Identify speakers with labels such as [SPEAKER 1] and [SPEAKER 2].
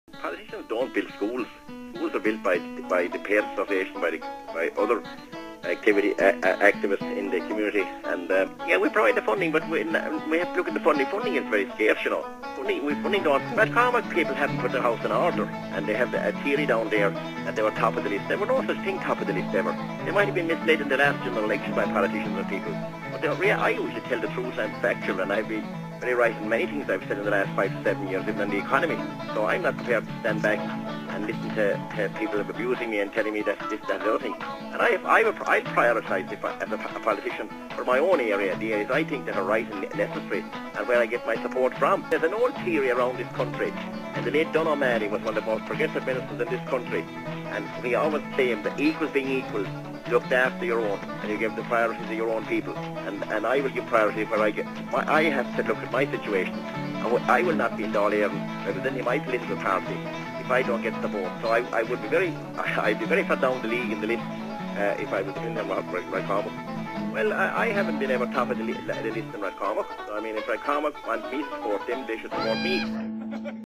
[SPEAKER 1] Politicians don't build schools. Schools are built by the Parents Association, by other activists in the community, and yeah, we provide the funding, but we have to look at the funding. Funding is very scarce, you know. Funding don't. Malcolm people haven't put their house in order, and they have a theory down there that they were top of the list. There were no such thing top of the list ever. They might have been misled in the last general election by politicians and people, but I usually tell the truth. I'm factual, and I've been very right in many things I've said in the last 5 to 7 years, even in the economy. So I'm not prepared to stand back and listen to people abusing me and telling me that this, that, and the other thing. And I'll prioritise as a politician for my own area, the areas I think that are right and necessary, and where I get my support from. There's an old theory around this country, and the late Don O'Malley was one of the most progressive ministers in this country, and we always claim that equals being equals, looked after your own, and you give the priority to your own people. And I will give priority where I have to look at my situation, and I will not be in Dáil Éireann representing my political party if I don't get the vote. So I'd be very far down the league in the list if I was in Rathcormac. Well, I haven't been ever top of the list in Rathcormac. So I mean, if Rathcormac wants me to support them, they should support me.